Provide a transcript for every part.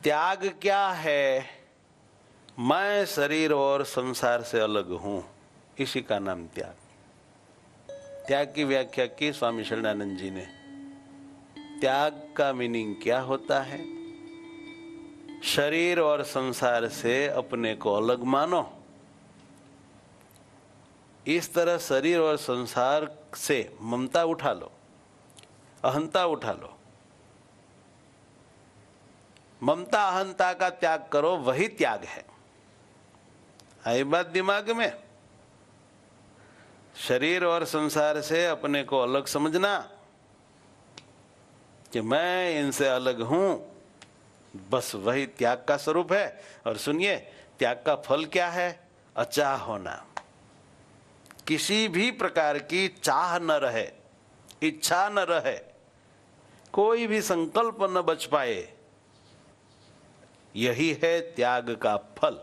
त्याग क्या है? मैं शरीर और संसार से अलग हूं, इसी का नाम त्याग। त्याग की व्याख्या की स्वामी शरणानंद जी ने। त्याग का मीनिंग क्या होता है? शरीर और संसार से अपने को अलग मानो। इस तरह शरीर और संसार से ममता उठा लो, अहंता उठा लो। ममता अहंता का त्याग करो, वही त्याग है। आई बात दिमाग में? शरीर और संसार से अपने को अलग समझना कि मैं इनसे अलग हूं, बस वही त्याग का स्वरूप है। और सुनिए, त्याग का फल क्या है? अचाह होना। किसी भी प्रकार की चाह न रहे, इच्छा न रहे, कोई भी संकल्प न बच पाए, यही है त्याग का फल।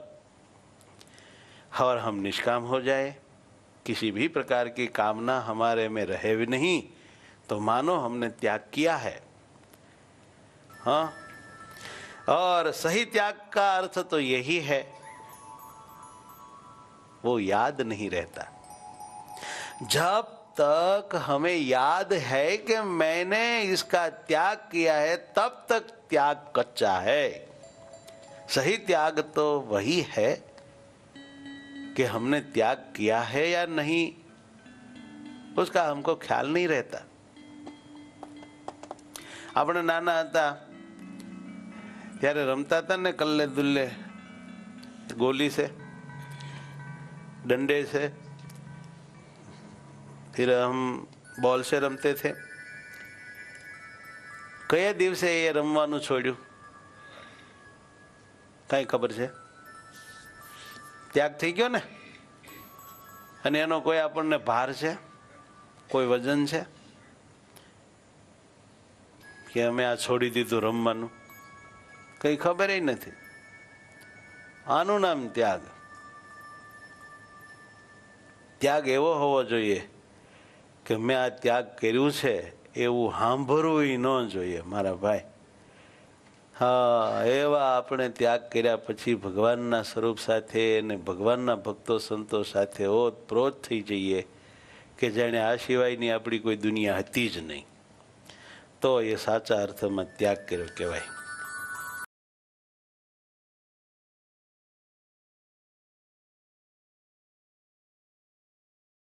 और हम निष्काम हो जाए, किसी भी प्रकार की कामना हमारे में रहे भी नहीं, तो मानो हमने त्याग किया है। हाँ, और सही त्याग का अर्थ तो यही है, वो याद नहीं रहता। जब तक हमें याद है कि मैंने इसका त्याग किया है, तब तक त्याग कच्चा है। सही त्याग तो वही है कि हमने त्याग किया है या नहीं, उसका हमको ख्याल नहीं रहता। આપણે નાના હતા ત્યારે રમતા હતા ને, કલ્લે दुल्ले, गोली से, डंडे से, फिर हम बॉल से रमते थे। કયા દિવસે એ રમવાનું છોડ્યું? કઈ ખબર છે? ત્યાગ થઈ ગયો ને? અને એનો કોઈ આપણને ભાર છે? કોઈ વજન છે કે અમે આ છોડી દીધું રમવાનું? કઈ ખબર નથી. આનું નામ ત્યાગ. ત્યાગ એવો હોવો જોઈએ કે મેં આ ત્યાગ કર્યું છે એવું સાંભળવું ન જોઈએ મારા ભાઈ. હા, એવા આપણે ત્યાગ કર્યા પછી ભગવાનના સ્વરૂપ સાથે અને ભગવાનના ભક્તો સંતો સાથે ઓતપ્રોત થઈ જઈએ કે જાણે આ સિવાયની આપણી કોઈ દુનિયા હતી જ નહીં, તો એ સાચા અર્થમાં ત્યાગ કર્યો કહેવાય.